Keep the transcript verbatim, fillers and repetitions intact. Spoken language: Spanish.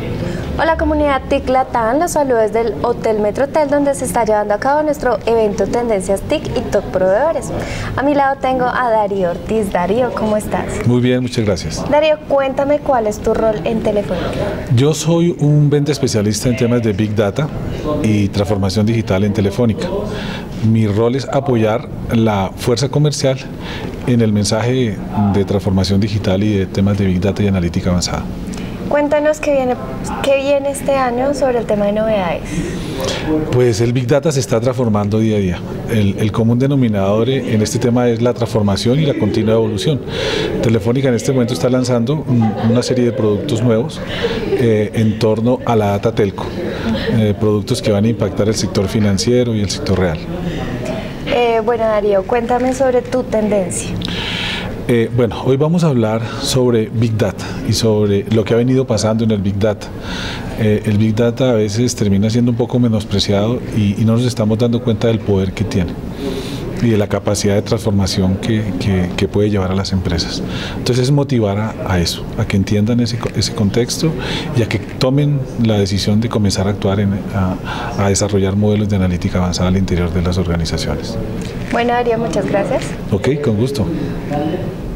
Hola comunidad TIC Latam, los saludos desde el Hotel Metrotel, donde se está llevando a cabo nuestro evento Tendencias TIC y Top Proveedores. A mi lado tengo a Darío Ortiz. Darío, ¿cómo estás? Muy bien, muchas gracias. Darío, cuéntame cuál es tu rol en Telefónica. Yo soy un venta especialista en temas de Big Data y transformación digital en Telefónica. Mi rol es apoyar la fuerza comercial en el mensaje de transformación digital y de temas de Big Data y analítica avanzada. Cuéntanos qué viene, qué viene este año sobre el tema de novedades. Pues el Big Data se está transformando día a día. El, el común denominador en este tema es la transformación y la continua evolución. Telefónica en este momento está lanzando una serie de productos nuevos eh, en torno a la data telco, eh, productos que van a impactar el sector financiero y el sector real. Eh, bueno, Darío, cuéntame sobre tu tendencia. Eh, bueno, hoy vamos a hablar sobre Big Data y sobre lo que ha venido pasando en el Big Data. Eh, el Big Data a veces termina siendo un poco menospreciado y, y no nos estamos dando cuenta del poder que tiene y de la capacidad de transformación que, que, que puede llevar a las empresas. Entonces es motivar a, a eso, a que entiendan ese, ese contexto y a que tomen la decisión de comenzar a actuar, en, a, a desarrollar modelos de analítica avanzada al interior de las organizaciones. Bueno, Darío, muchas gracias. Ok, con gusto.